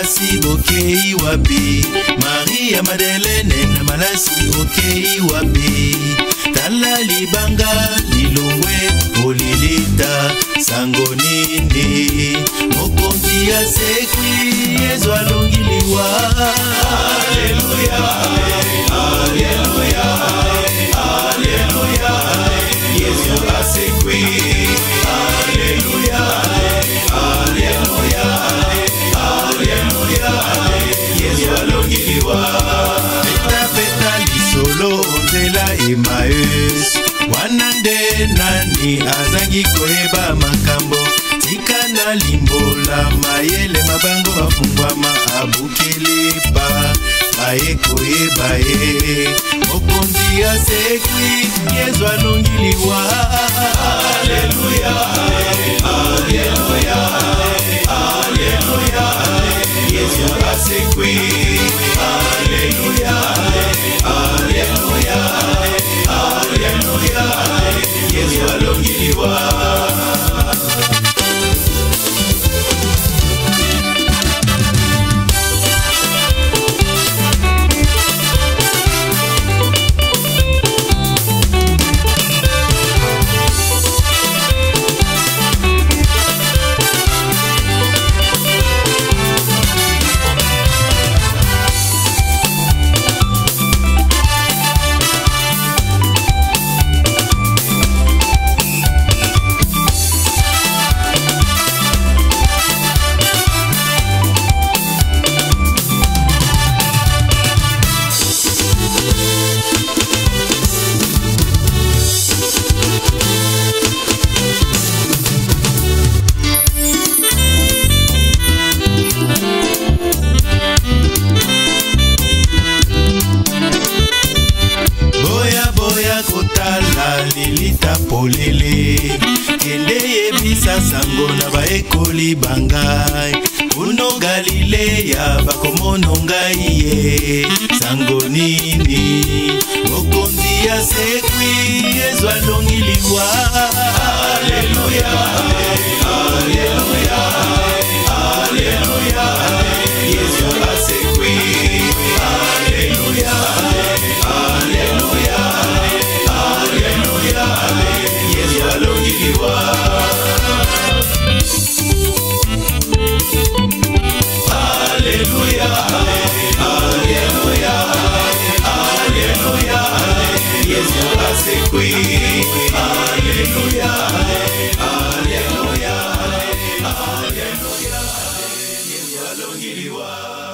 Malasi bokei wapi? Maria Madeleine na Malasi bokei wapi? Tala libanga lilongwe olilita sango nini? Mokonzi ya sekwi ezwa longiliwa. Haleluya, haleluya, haleluya, Yesu asekwi. Haleluya, haleluya, haleluya, Yesu alongiliwa. Peta peta lisolo nzela Emmaüs, wanande nani azangi koyeba makambo. Tika na limbola mayele mabango bafungwama abukelepa baye koyeba ye. Mokonzi ya sekwi Yesu alongiliwa. Haleluya, haleluya, haleluya, Yesu asekwi. Haleluya, haleluya, haleluya, Yesu alongiliwa. Lilita polele kende yebisa sango na baekoli bangai. Uno Galilea bakomono ngai ye sango nini? Mokonzi ya sekwi ezwa longiliwa. Haleluya, haleluya, haleluya, Yesu asekwi. Haleluya, haleluya, Yesu alongiliwa. Haleluya, haleluya, haleluya, Yesu asekwi. Haleluya, haleluya, haleluya, Yesu alongiliwa.